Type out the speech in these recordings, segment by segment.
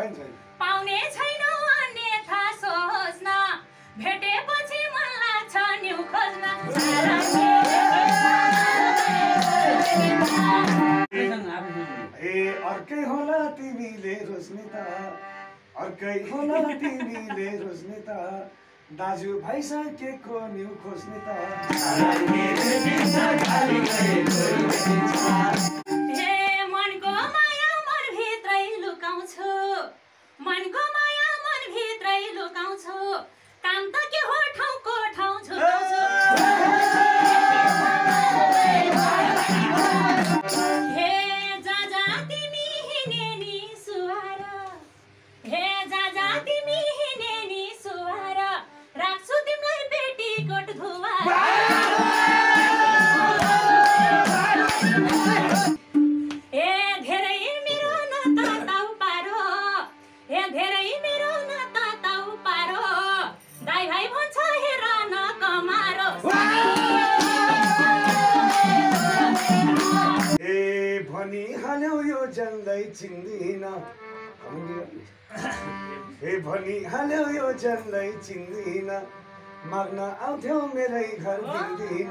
पाउने छैनौ अन्यथा सोच्न भेटेपछि मन लाग्छ न्यु खोज्न अर्कै होला तिमीले रोज्ने त अर्कै होला तिमीले रोज्ने त दाजु भाइ सकेको न्यु खोज्ने त हे मनको माया मन भित्रै लुकाउँछु मनको माया मन भित्रै लुकाउँछु काम त के हो ठाउँको ठाउँ छुटाउँछु हे जाजा तिमी हिँडे नि सुहार हे जाजा तिमी हिँडे नि सुहार राख्छु तिमीलाई पेटीकोट धुवार ए धेरै मेरो नाता ताउ पारो ए धेरै मेरो नाता ताउ पारो दाइ भाइ भन्छ हेर न कमारो ए भनी हाल्यो यो जनलाई चिन्दिन ए भनी हाल्यो यो जनलाई चिन्दिन माग्न आउँथ्यौ मेरै घर दिन्दिन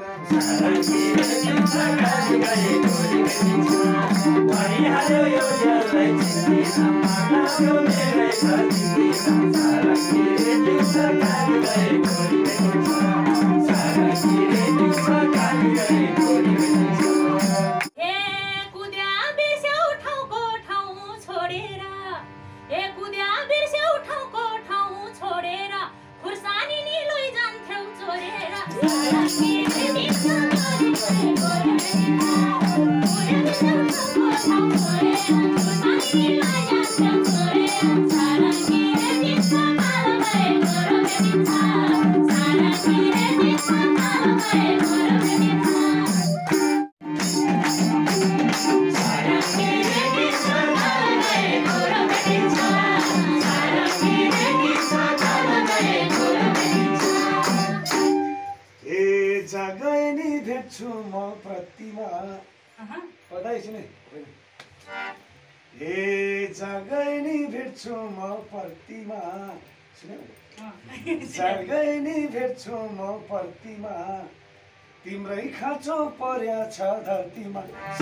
ए कुद्या बिर्स्यौ ठाउँको ठाउँ छोडेर ए कुद्या बिर्स्यौ ठाउँको ठाउँ छोडेर खुर्सानी नि लैजान्थ्यौ चोरेर जागै नि भेट्छु म प्रतिमा पढाइ सुने ए जागै नि भेट्छु म प्रतिमा जागै नि भेट्छु म प्रतिमा तिम्रै खाँचो पर्या छ धरतीमा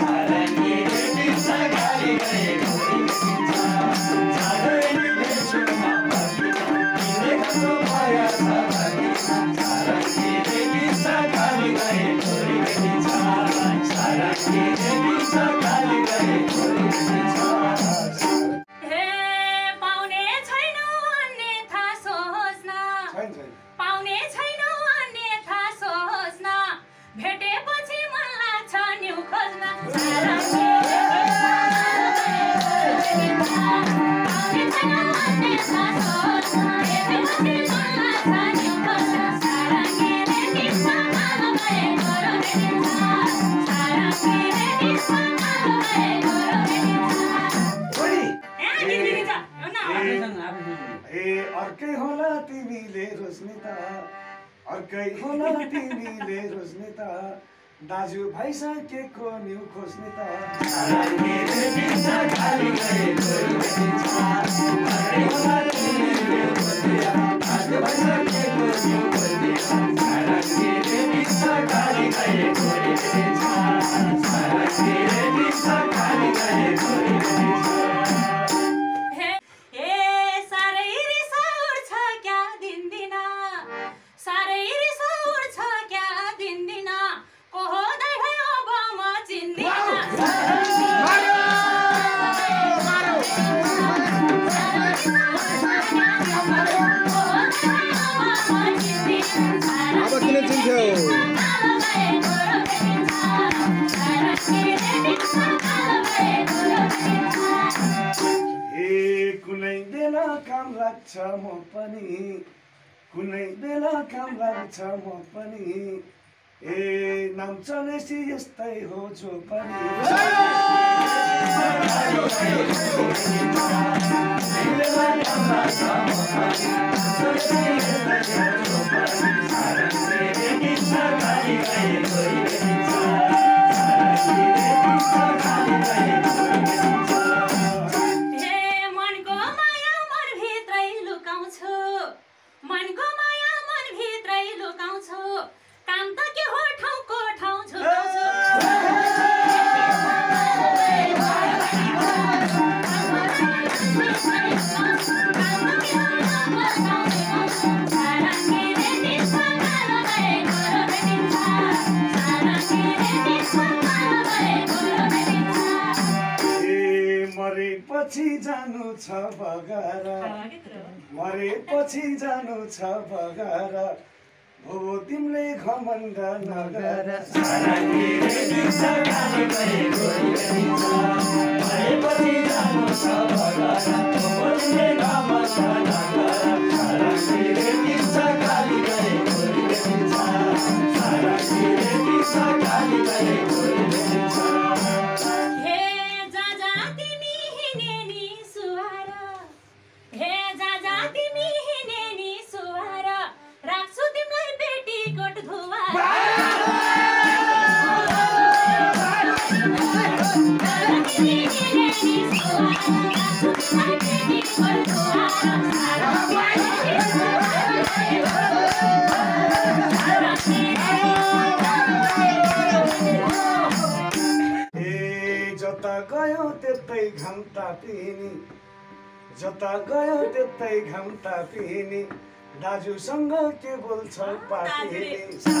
हे पाउने छैनौ अन्यथा सोच्न पाउने छैनौ अन्यथा सोच्न भेटेपछि मन लाग्छ न्यु खोज्न अर्कै होला तिमीले रोज्ने त अर्कै होला तिमीले रोज्ने त दाजु भाइ सकेको न्यु खोज्ने त कुनै बेला काम लाग्छ म पनि कुनै बेला काम लाग्छ म पनि ए नाम चलेसी यस्तै हो जो पनि हे मनको माया मरेपछि जानु छ बगार मरेपछि जानु छ बगार हो तिमीले घमण्ड नगर मरेपछि जानु छ बगार हो तिमीले घमण्ड जता गयो त्यतै घाम तापिनी जता गयो त्यतै घाम तापिनी दाजुसँग के बोल्छ पापिनी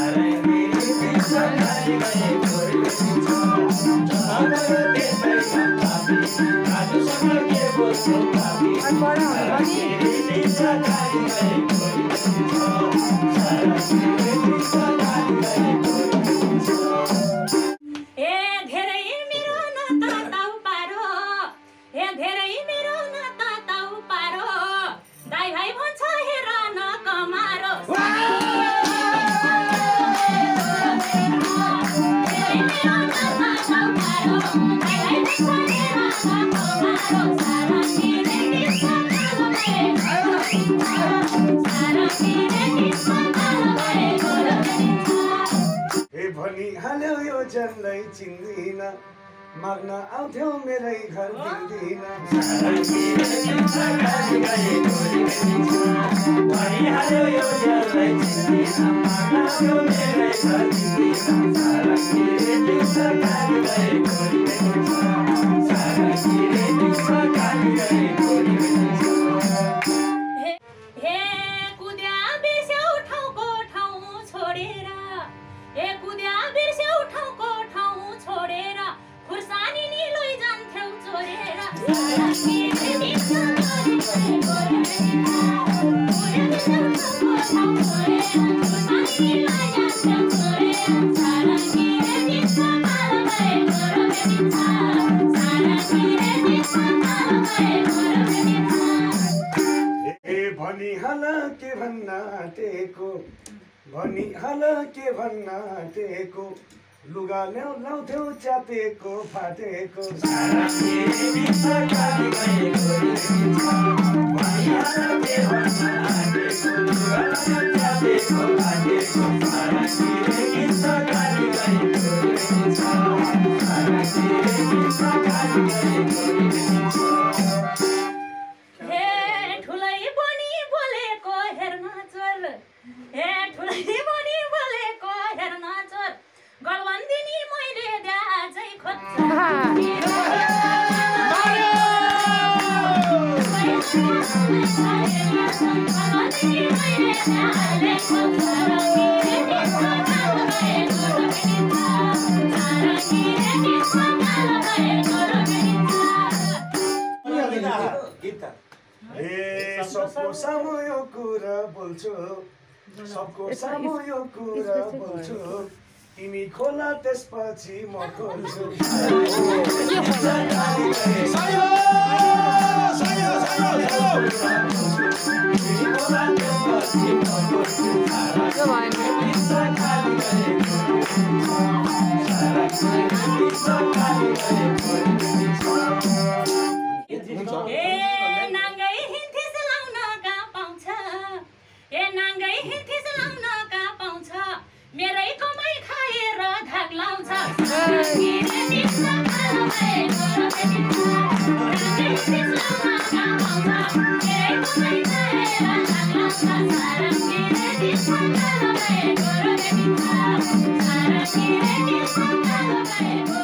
भनिहाल्यो यो जनलाई चिन्दिन माग्न आउँथ्यौ मेरै घर दिँदिन भनिहाल्यो यो जनलाई चिन्दिन माग्न आउँथ्यौ मेरै घर भनिहाल के भन्न आँटेको लुगा लाउँथ्यौ च्यातेको फाटेको सबको सामु यो कुरा बोल्छु सबको सामु यो कुरा बोल्छु तिमी खोला त्यसपछि म खोल्छु Hey,